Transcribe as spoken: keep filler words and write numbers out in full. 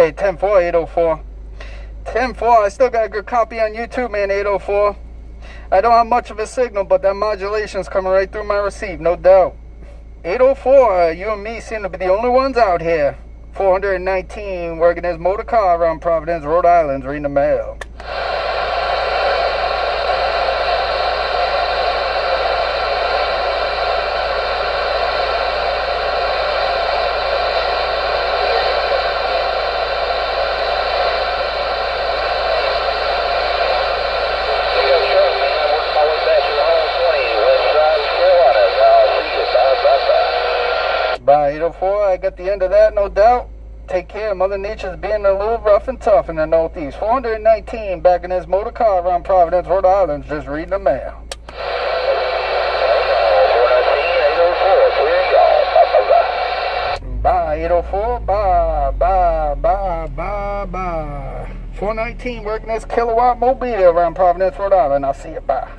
Hey, ten four, eight oh four. ten four, I still got a good copy on YouTube, man, eight oh four. I don't have much of a signal, but that modulation's coming right through my receive, no doubt. eight oh four, uh, you and me seem to be the only ones out here. four hundred nineteen, working his motor car around Providence, Rhode Island, reading the mail. Bye, eight oh four, I got the end of that, no doubt. Take care, Mother Nature's being a little rough and tough in the Northeast. four hundred nineteen, back in his motor car around Providence, Rhode Island, just reading the mail. Bye, eight oh four, bye, bye, bye, bye, bye. four nineteen, working this kilowatt mobile around Providence, Rhode Island. I'll see you, bye.